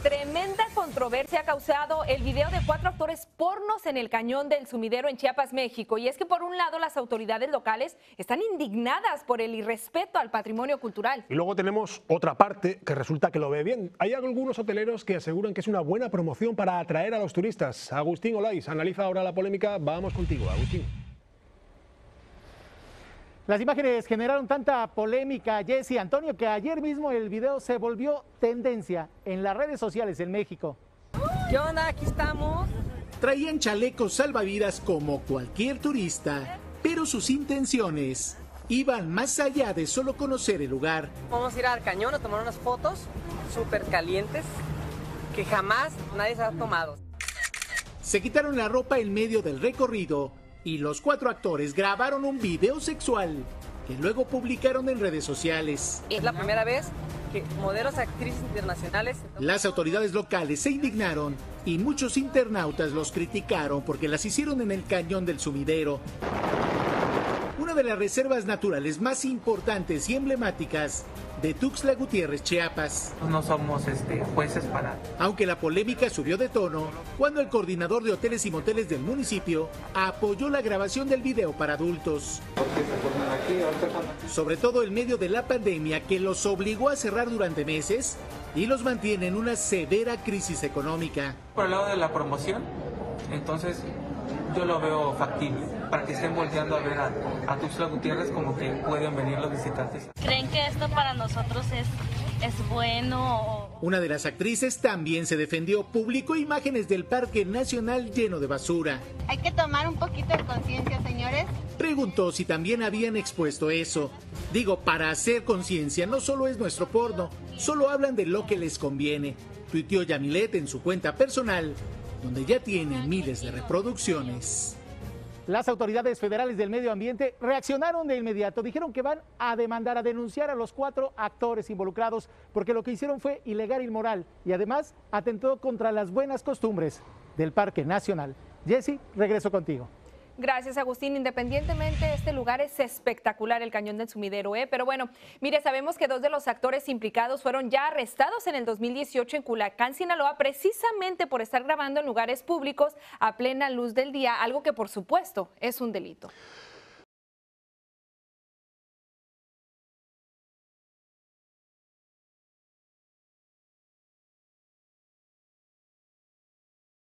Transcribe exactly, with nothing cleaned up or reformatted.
Tremenda controversia ha causado el video de cuatro actores pornos en el Cañón del Sumidero en Chiapas, México. Y es que por un lado las autoridades locales están indignadas por el irrespeto al patrimonio cultural. Y luego tenemos otra parte que resulta que lo ve bien. Hay algunos hoteleros que aseguran que es una buena promoción para atraer a los turistas. Agustín Olaiz analiza ahora la polémica. Vamos contigo, Agustín. Las imágenes generaron tanta polémica, Jessy, Antonio, que ayer mismo el video se volvió tendencia en las redes sociales en México. ¿Qué onda? Aquí estamos. Traían chalecos salvavidas como cualquier turista, pero sus intenciones iban más allá de solo conocer el lugar. Vamos a ir al cañón a tomar unas fotos súper calientes que jamás nadie se ha tomado. Se quitaron la ropa en medio del recorrido y los cuatro actores grabaron un video sexual que luego publicaron en redes sociales. Es la primera vez que modelos, actrices internacionales... Las autoridades locales se indignaron y muchos internautas los criticaron porque las hicieron en el Cañón del Sumidero, una de las reservas naturales más importantes y emblemáticas de Tuxtla Gutiérrez, Chiapas. No somos este, jueces para... Aunque la polémica subió de tono cuando el coordinador de hoteles y moteles del municipio apoyó la grabación del video para adultos. Sobre todo en medio de la pandemia que los obligó a cerrar durante meses y los mantiene en una severa crisis económica. Por el lado de la promoción, entonces yo lo veo factible, para que estén volteando a ver a, a Tuxtla Gutiérrez como que pueden venir los visitantes. ¿Creen que esto para nosotros es, es bueno? Una de las actrices también se defendió, publicó imágenes del Parque Nacional lleno de basura. Hay que tomar un poquito de conciencia, señores. Preguntó si también habían expuesto eso. Digo, para hacer conciencia no solo es nuestro porno, solo hablan de lo que les conviene. Tuiteó Yamilet en su cuenta personal, donde ya tiene miles de reproducciones. Las autoridades federales del medio ambiente reaccionaron de inmediato, dijeron que van a demandar, a denunciar a los cuatro actores involucrados porque lo que hicieron fue ilegal e inmoral y además atentó contra las buenas costumbres del Parque Nacional. Jessy, regreso contigo. Gracias, Agustín. Independientemente, este lugar es espectacular, el Cañón del Sumidero, ¿eh? Pero bueno, mire, sabemos que dos de los actores implicados fueron ya arrestados en el dos mil dieciocho en Culacán, Sinaloa, precisamente por estar grabando en lugares públicos a plena luz del día, algo que por supuesto es un delito.